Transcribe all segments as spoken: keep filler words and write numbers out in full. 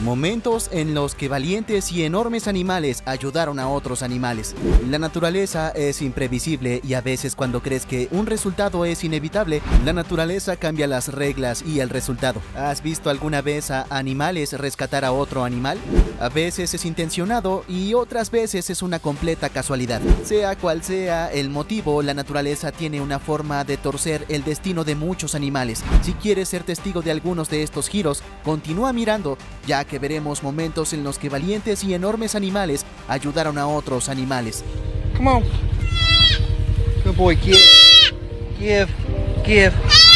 Momentos en los que valientes y enormes animales ayudaron a otros animales. La naturaleza es imprevisible y a veces cuando crees que un resultado es inevitable, la naturaleza cambia las reglas y el resultado. ¿Has visto alguna vez a animales rescatar a otro animal? A veces es intencionado y otras veces es una completa casualidad. Sea cual sea el motivo, la naturaleza tiene una forma de torcer el destino de muchos animales. Si quieres ser testigo de algunos de estos giros, continúa mirando, ya que veremos momentos en los que valientes y enormes animales ayudaron a otros animales. Come on. Good boy, give. Give. Give.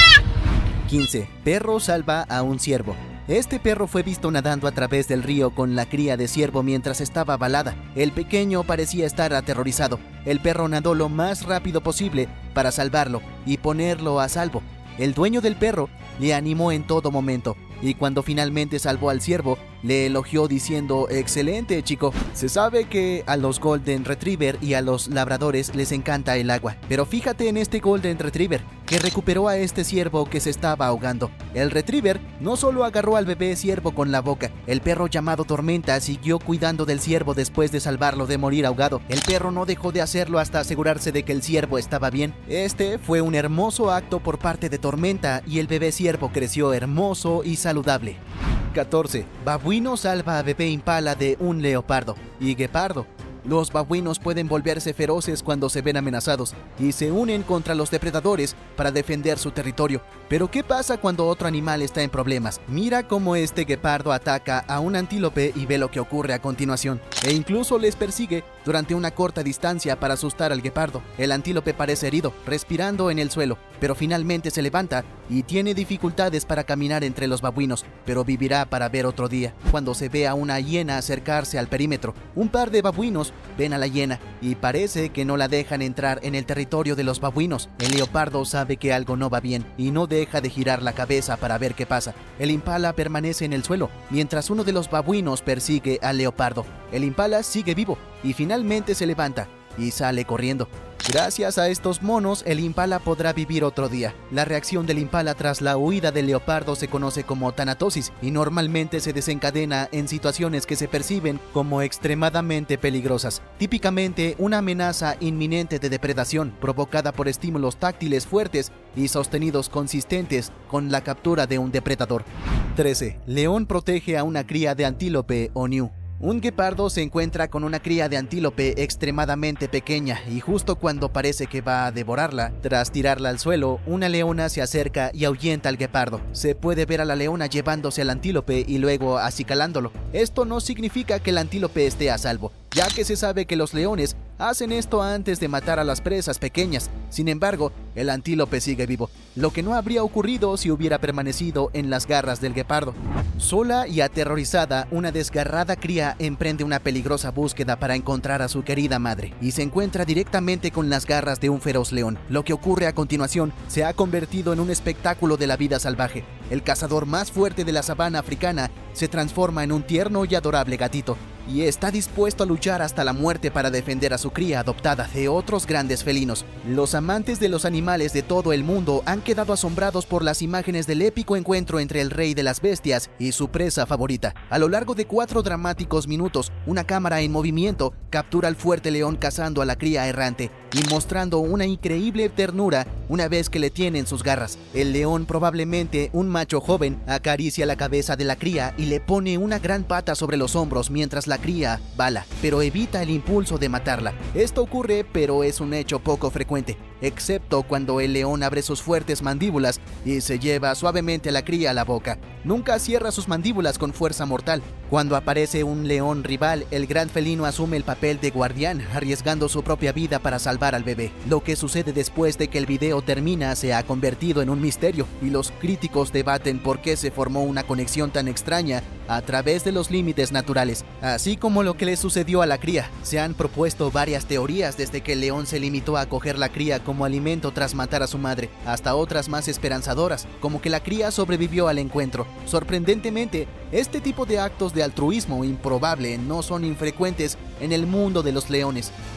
quince. Perro salva a un ciervo. Este perro fue visto nadando a través del río con la cría de ciervo mientras estaba balada. El pequeño parecía estar aterrorizado. El perro nadó lo más rápido posible para salvarlo y ponerlo a salvo. El dueño del perro le animó en todo momento, y cuando finalmente salvó al ciervo, le elogió diciendo: excelente, chico. Se sabe que a los Golden Retriever y a los labradores les encanta el agua, pero fíjate en este Golden Retriever, que recuperó a este ciervo que se estaba ahogando. El Retriever no solo agarró al bebé ciervo con la boca, el perro llamado Tormenta siguió cuidando del ciervo después de salvarlo de morir ahogado. El perro no dejó de hacerlo hasta asegurarse de que el ciervo estaba bien. Este fue un hermoso acto por parte de Tormenta y el bebé ciervo creció hermoso y saludable. catorce. Babuino salva a bebé impala de un leopardo y guepardo. Los babuinos pueden volverse feroces cuando se ven amenazados y se unen contra los depredadores para defender su territorio. Pero ¿qué pasa cuando otro animal está en problemas? Mira cómo este guepardo ataca a un antílope y ve lo que ocurre a continuación. E incluso les persigue durante una corta distancia para asustar al guepardo. El antílope parece herido, respirando en el suelo, pero finalmente se levanta y tiene dificultades para caminar entre los babuinos, pero vivirá para ver otro día. Cuando se ve a una hiena acercarse al perímetro, un par de babuinos ven a la hiena y parece que no la dejan entrar en el territorio de los babuinos. El leopardo sabe que algo no va bien y no deja de girar la cabeza para ver qué pasa. El impala permanece en el suelo mientras uno de los babuinos persigue al leopardo. El impala sigue vivo y finalmente se levanta y sale corriendo. Gracias a estos monos, el impala podrá vivir otro día. La reacción del impala tras la huida del leopardo se conoce como tanatosis y normalmente se desencadena en situaciones que se perciben como extremadamente peligrosas. Típicamente una amenaza inminente de depredación provocada por estímulos táctiles fuertes y sostenidos consistentes con la captura de un depredador. trece. León protege a una cría de antílope o ñu. Un guepardo se encuentra con una cría de antílope extremadamente pequeña y justo cuando parece que va a devorarla, tras tirarla al suelo, una leona se acerca y ahuyenta al guepardo. Se puede ver a la leona llevándose al antílope y luego acicalándolo. Esto no significa que el antílope esté a salvo, ya que se sabe que los leones hacen esto antes de matar a las presas pequeñas. Sin embargo, el antílope sigue vivo, lo que no habría ocurrido si hubiera permanecido en las garras del guepardo. Sola y aterrorizada, una desgarrada cría emprende una peligrosa búsqueda para encontrar a su querida madre y se encuentra directamente con las garras de un feroz león. Lo que ocurre a continuación se ha convertido en un espectáculo de la vida salvaje. El cazador más fuerte de la sabana africana se transforma en un tierno y adorable gatito y está dispuesto a luchar hasta la muerte para defender a su cría adoptada de otros grandes felinos. Los amantes de los animales de todo el mundo han quedado asombrados por las imágenes del épico encuentro entre el rey de las bestias y su presa favorita. A lo largo de cuatro dramáticos minutos, una cámara en movimiento captura al fuerte león cazando a la cría errante y mostrando una increíble ternura una vez que le tiene en sus garras. El león, probablemente un macho joven, acaricia la cabeza de la cría y le pone una gran pata sobre los hombros mientras la cría bala, pero evita el impulso de matarla. Esto ocurre, pero es un hecho poco frecuente, excepto cuando el león abre sus fuertes mandíbulas y se lleva suavemente a la cría a la boca. Nunca cierra sus mandíbulas con fuerza mortal. Cuando aparece un león rival, el gran felino asume el papel de guardián, arriesgando su propia vida para salvar al bebé. Lo que sucede después de que el video termina se ha convertido en un misterio y los críticos debaten por qué se formó una conexión tan extraña a través de los límites naturales. Así como lo que le sucedió a la cría, se han propuesto varias teorías desde que el león se limitó a coger la cría como alimento tras matar a su madre, hasta otras más esperanzadoras, como que la cría sobrevivió al encuentro. Sorprendentemente, este tipo de actos de altruismo improbable no son infrecuentes en el mundo de los leones.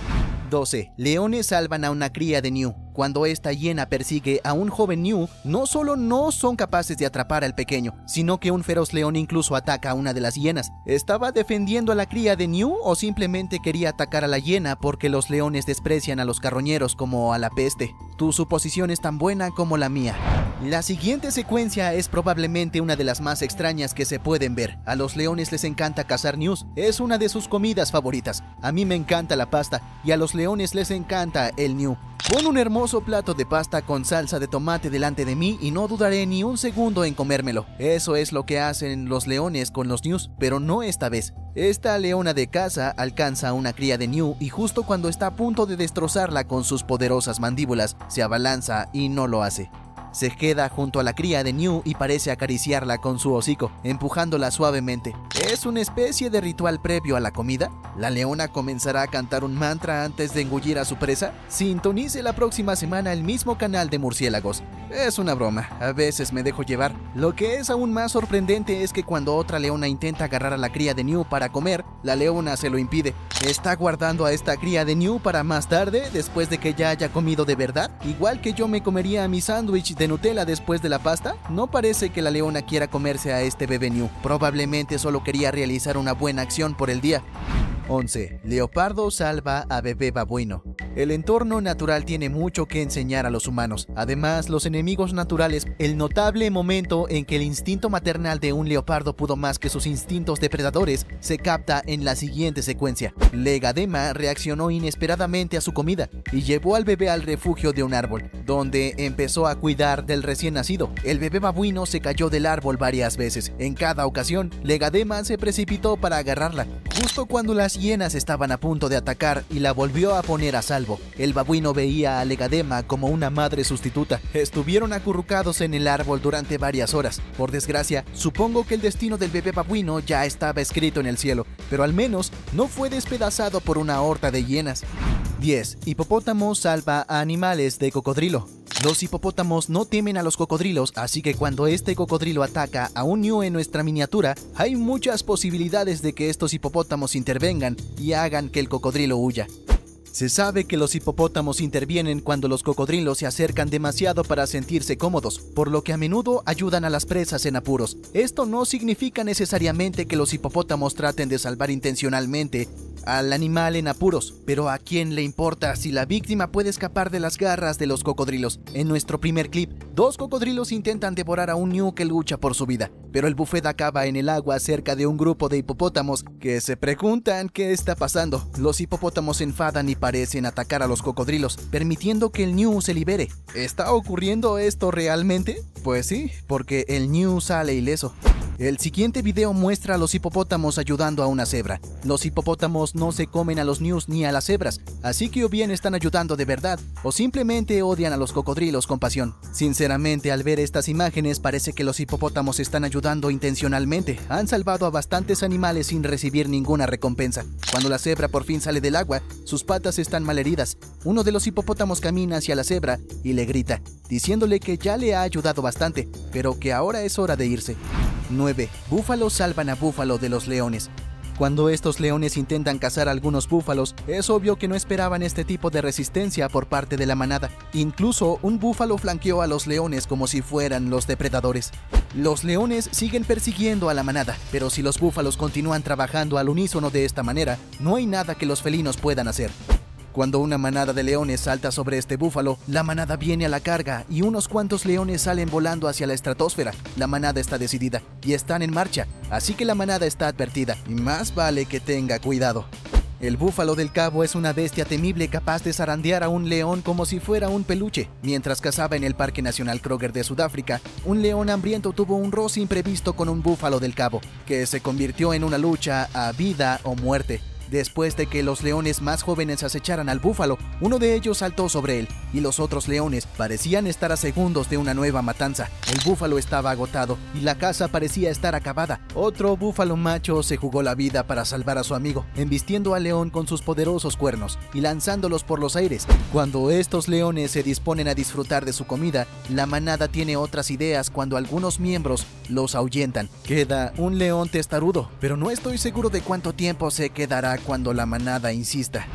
doce. Leones salvan a una cría de ñu. Cuando esta hiena persigue a un joven ñu, no solo no son capaces de atrapar al pequeño, sino que un feroz león incluso ataca a una de las hienas. ¿Estaba defendiendo a la cría de ñu o simplemente quería atacar a la hiena porque los leones desprecian a los carroñeros como a la peste? Tu suposición es tan buena como la mía. La siguiente secuencia es probablemente una de las más extrañas que se pueden ver. A los leones les encanta cazar ñus, es una de sus comidas favoritas. A mí me encanta la pasta y a los leones les encanta el ñu. Pon un hermoso plato de pasta con salsa de tomate delante de mí y no dudaré ni un segundo en comérmelo. Eso es lo que hacen los leones con los ñus, pero no esta vez. Esta leona de caza alcanza a una cría de ñu y justo cuando está a punto de destrozarla con sus poderosas mandíbulas, se abalanza y no lo hace. Se queda junto a la cría de ñu y parece acariciarla con su hocico, empujándola suavemente. ¿Es una especie de ritual previo a la comida? ¿La leona comenzará a cantar un mantra antes de engullir a su presa? Sintonice la próxima semana el mismo canal de murciélagos. Es una broma, a veces me dejo llevar. Lo que es aún más sorprendente es que cuando otra leona intenta agarrar a la cría de ñu para comer, la leona se lo impide. ¿Está guardando a esta cría de ñu para más tarde, después de que ya haya comido de verdad? Igual que yo me comería mi sándwich de Nutella después de la pasta, no parece que la leona quiera comerse a este bebé ñu. Probablemente solo quería realizar una buena acción por el día. once. Leopardo salva a bebé babuino. El entorno natural tiene mucho que enseñar a los humanos. Además, los enemigos naturales, el notable momento en que el instinto maternal de un leopardo pudo más que sus instintos depredadores, se capta en la siguiente secuencia. Legadema reaccionó inesperadamente a su comida y llevó al bebé al refugio de un árbol, donde empezó a cuidar del recién nacido. El bebé babuino se cayó del árbol varias veces. En cada ocasión, Legadema se precipitó para agarrarla, justo cuando las hienas estaban a punto de atacar, y la volvió a poner a salvo. El babuino veía a Legadema como una madre sustituta. Estuvieron acurrucados en el árbol durante varias horas. Por desgracia, supongo que el destino del bebé babuino ya estaba escrito en el cielo, pero al menos no fue despedazado por una horda de hienas. diez. Hipopótamo salva a animales de cocodrilo. Los hipopótamos no temen a los cocodrilos, así que cuando este cocodrilo ataca a un ñu en nuestra miniatura, hay muchas posibilidades de que estos hipopótamos intervengan y hagan que el cocodrilo huya. Se sabe que los hipopótamos intervienen cuando los cocodrilos se acercan demasiado para sentirse cómodos, por lo que a menudo ayudan a las presas en apuros. Esto no significa necesariamente que los hipopótamos traten de salvar intencionalmente al animal en apuros, pero ¿a quién le importa si la víctima puede escapar de las garras de los cocodrilos? En nuestro primer clip, dos cocodrilos intentan devorar a un ñu que lucha por su vida, pero el buffet acaba en el agua cerca de un grupo de hipopótamos que se preguntan qué está pasando. Los hipopótamos se enfadan y parecen atacar a los cocodrilos, permitiendo que el ñu se libere. ¿Está ocurriendo esto realmente? Pues sí, porque el ñu sale ileso. El siguiente video muestra a los hipopótamos ayudando a una cebra. Los hipopótamos no se comen a los ñus ni a las cebras, así que o bien están ayudando de verdad, o simplemente odian a los cocodrilos con pasión. Sinceramente, al ver estas imágenes parece que los hipopótamos están ayudando intencionalmente. Han salvado a bastantes animales sin recibir ninguna recompensa. Cuando la cebra por fin sale del agua, sus patas están malheridas. Uno de los hipopótamos camina hacia la cebra y le grita, diciéndole que ya le ha ayudado bastante, pero que ahora es hora de irse. nueve. Búfalos salvan a búfalo de los leones. Cuando estos leones intentan cazar a algunos búfalos, es obvio que no esperaban este tipo de resistencia por parte de la manada. Incluso un búfalo flanqueó a los leones como si fueran los depredadores. Los leones siguen persiguiendo a la manada, pero si los búfalos continúan trabajando al unísono de esta manera, no hay nada que los felinos puedan hacer. Cuando una manada de leones salta sobre este búfalo, la manada viene a la carga y unos cuantos leones salen volando hacia la estratosfera. La manada está decidida y están en marcha, así que la manada está advertida y más vale que tenga cuidado. El búfalo del cabo es una bestia temible capaz de zarandear a un león como si fuera un peluche. Mientras cazaba en el Parque Nacional Kruger de Sudáfrica, un león hambriento tuvo un roce imprevisto con un búfalo del cabo, que se convirtió en una lucha a vida o muerte. Después de que los leones más jóvenes acecharan al búfalo, uno de ellos saltó sobre él, y los otros leones parecían estar a segundos de una nueva matanza. El búfalo estaba agotado, y la caza parecía estar acabada. Otro búfalo macho se jugó la vida para salvar a su amigo, embistiendo al león con sus poderosos cuernos, y lanzándolos por los aires. Cuando estos leones se disponen a disfrutar de su comida, la manada tiene otras ideas cuando algunos miembros los ahuyentan. Queda un león testarudo, pero no estoy seguro de cuánto tiempo se quedará cuando la manada insista.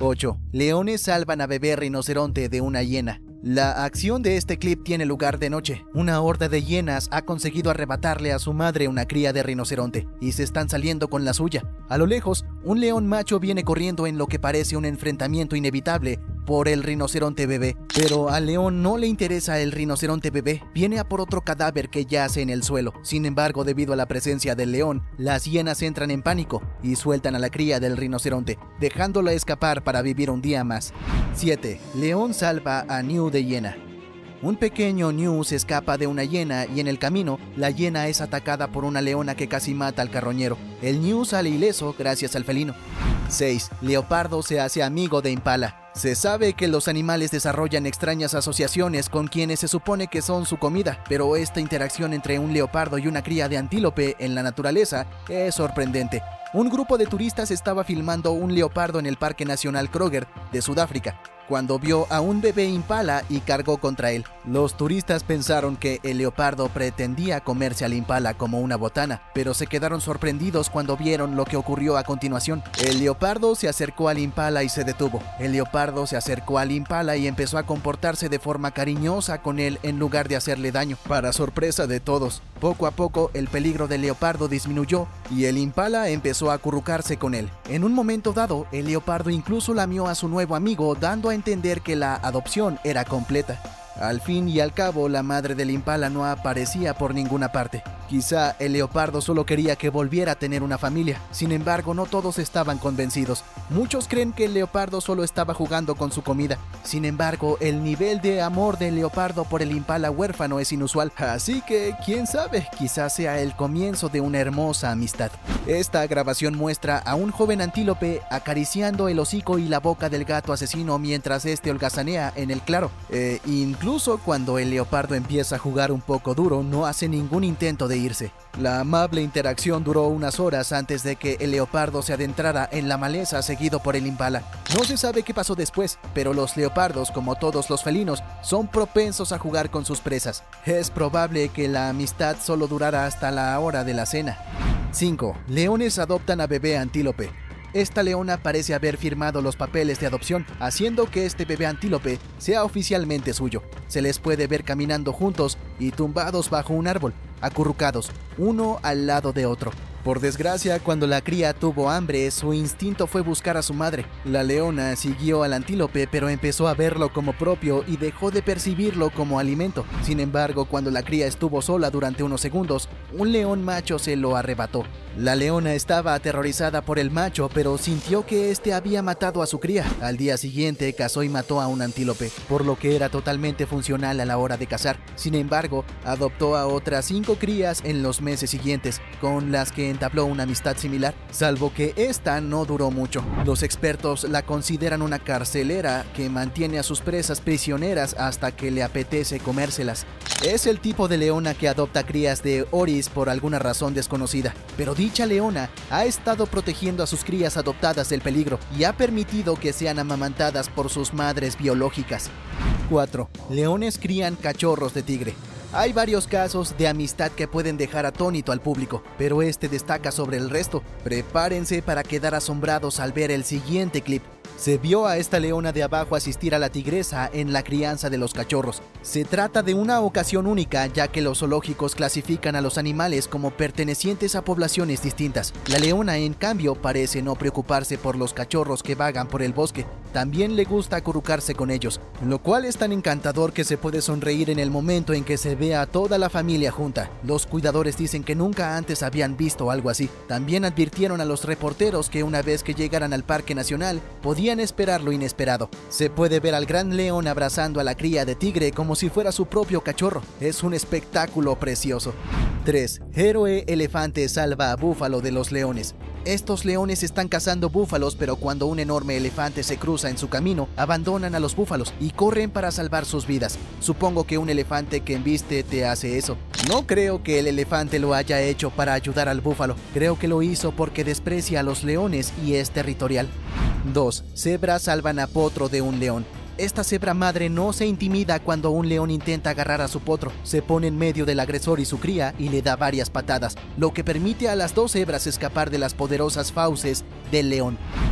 ocho. Leones salvan a bebé rinoceronte de una hiena. La acción de este clip tiene lugar de noche. Una horda de hienas ha conseguido arrebatarle a su madre una cría de rinoceronte y se están saliendo con la suya. A lo lejos, un león macho viene corriendo en lo que parece un enfrentamiento inevitable por el rinoceronte bebé, pero al león no le interesa el rinoceronte bebé, viene a por otro cadáver que yace en el suelo. Sin embargo, debido a la presencia del león, las hienas entran en pánico y sueltan a la cría del rinoceronte, dejándola escapar para vivir un día más. siete. León salva a Ñu de hiena. Un pequeño Ñu se escapa de una hiena y en el camino, la hiena es atacada por una leona que casi mata al carroñero. El Ñu sale ileso gracias al felino. seis. Leopardo se hace amigo de impala. Se sabe que los animales desarrollan extrañas asociaciones con quienes se supone que son su comida, pero esta interacción entre un leopardo y una cría de antílope en la naturaleza es sorprendente. Un grupo de turistas estaba filmando un leopardo en el Parque Nacional Kruger de Sudáfrica, cuando vio a un bebé impala y cargó contra él. Los turistas pensaron que el leopardo pretendía comerse al impala como una botana, pero se quedaron sorprendidos cuando vieron lo que ocurrió a continuación. El leopardo se acercó al impala y se detuvo. El leopardo se acercó al impala y empezó a comportarse de forma cariñosa con él en lugar de hacerle daño. Para sorpresa de todos, poco a poco el peligro del leopardo disminuyó y el impala empezó a acurrucarse con él. En un momento dado, el leopardo incluso lamió a su nuevo amigo, dando a entender que la adopción era completa. Al fin y al cabo, la madre del impala no aparecía por ninguna parte. Quizá el leopardo solo quería que volviera a tener una familia. Sin embargo, no todos estaban convencidos. Muchos creen que el leopardo solo estaba jugando con su comida. Sin embargo, el nivel de amor del leopardo por el impala huérfano es inusual. Así que, quién sabe, quizás sea el comienzo de una hermosa amistad. Esta grabación muestra a un joven antílope acariciando el hocico y la boca del gato asesino mientras este holgazanea en el claro. Eh, incluso cuando el leopardo empieza a jugar un poco duro, no hace ningún intento de irse. La amable interacción duró unas horas antes de que el leopardo se adentrara en la maleza seguido por el impala. No se sabe qué pasó después, pero los leopardos, como todos los felinos, son propensos a jugar con sus presas. Es probable que la amistad solo durara hasta la hora de la cena. cinco. Leones adoptan a bebé antílope. Esta leona parece haber firmado los papeles de adopción, haciendo que este bebé antílope sea oficialmente suyo. Se les puede ver caminando juntos y tumbados bajo un árbol, acurrucados, uno al lado de otro. Por desgracia, cuando la cría tuvo hambre, su instinto fue buscar a su madre. La leona siguió al antílope, pero empezó a verlo como propio y dejó de percibirlo como alimento. Sin embargo, cuando la cría estuvo sola durante unos segundos, un león macho se lo arrebató. La leona estaba aterrorizada por el macho, pero sintió que éste había matado a su cría. Al día siguiente, cazó y mató a un antílope, por lo que era totalmente funcional a la hora de cazar. Sin embargo, adoptó a otras cinco crías en los meses siguientes, con las que entabló una amistad similar, salvo que esta no duró mucho. Los expertos la consideran una carcelera que mantiene a sus presas prisioneras hasta que le apetece comérselas. Es el tipo de leona que adopta crías de oris por alguna razón desconocida, pero dicha leona ha estado protegiendo a sus crías adoptadas del peligro y ha permitido que sean amamantadas por sus madres biológicas. cuatro. Leones crían cachorros de tigre. Hay varios casos de amistad que pueden dejar atónito al público, pero este destaca sobre el resto. Prepárense para quedar asombrados al ver el siguiente clip. Se vio a esta leona de abajo asistir a la tigresa en la crianza de los cachorros. Se trata de una ocasión única, ya que los zoológicos clasifican a los animales como pertenecientes a poblaciones distintas. La leona, en cambio, parece no preocuparse por los cachorros que vagan por el bosque. También le gusta acurrucarse con ellos, lo cual es tan encantador que se puede sonreír en el momento en que se ve a toda la familia junta. Los cuidadores dicen que nunca antes habían visto algo así. También advirtieron a los reporteros que una vez que llegaran al Parque Nacional, podían esperar lo inesperado. Se puede ver al gran león abrazando a la cría de tigre como si fuera su propio cachorro. Es un espectáculo precioso. tres. Héroe elefante salva a búfalo de los leones. Estos leones están cazando búfalos, pero cuando un enorme elefante se cruza en su camino, abandonan a los búfalos y corren para salvar sus vidas. Supongo que un elefante que embiste te hace eso. No creo que el elefante lo haya hecho para ayudar al búfalo. Creo que lo hizo porque desprecia a los leones y es territorial. dos. Cebras salvan a potro de un león. Esta cebra madre no se intimida cuando un león intenta agarrar a su potro. Se pone en medio del agresor y su cría y le da varias patadas, lo que permite a las dos cebras escapar de las poderosas fauces del león.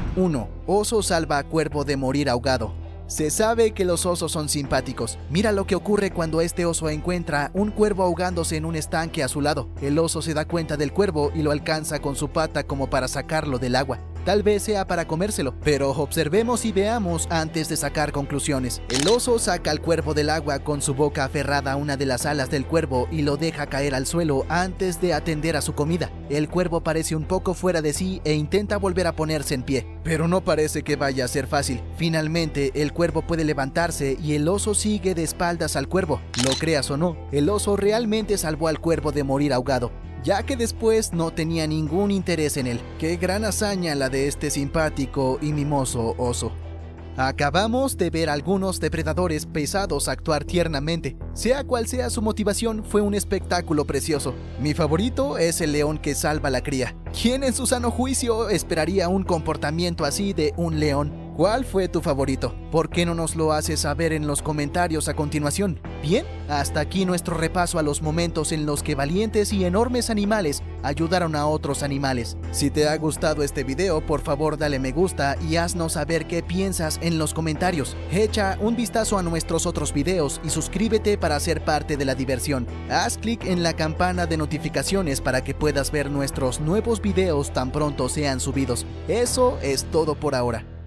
uno. Oso salva a cuervo de morir ahogado. Se sabe que los osos son simpáticos. Mira lo que ocurre cuando este oso encuentra un cuervo ahogándose en un estanque a su lado. El oso se da cuenta del cuervo y lo alcanza con su pata como para sacarlo del agua. Tal vez sea para comérselo, pero observemos y veamos antes de sacar conclusiones. El oso saca al cuervo del agua con su boca aferrada a una de las alas del cuervo y lo deja caer al suelo antes de atender a su comida. El cuervo parece un poco fuera de sí e intenta volver a ponerse en pie, pero no parece que vaya a ser fácil. Finalmente, el cuervo puede levantarse y el oso sigue de espaldas al cuervo. Lo creas o no, el oso realmente salvó al cuervo de morir ahogado, ya que después no tenía ningún interés en él. Qué gran hazaña la de este simpático y mimoso oso. Acabamos de ver a algunos depredadores pesados actuar tiernamente. Sea cual sea su motivación, fue un espectáculo precioso. Mi favorito es el león que salva la cría. ¿Quién en su sano juicio esperaría un comportamiento así de un león? ¿Cuál fue tu favorito? ¿Por qué no nos lo haces saber en los comentarios a continuación? Bien, hasta aquí nuestro repaso a los momentos en los que valientes y enormes animales ayudaron a otros animales. Si te ha gustado este video, por favor dale me gusta y haznos saber qué piensas en los comentarios. Echa un vistazo a nuestros otros videos y suscríbete para ser parte de la diversión. Haz clic en la campana de notificaciones para que puedas ver nuestros nuevos videos tan pronto sean subidos. Eso es todo por ahora.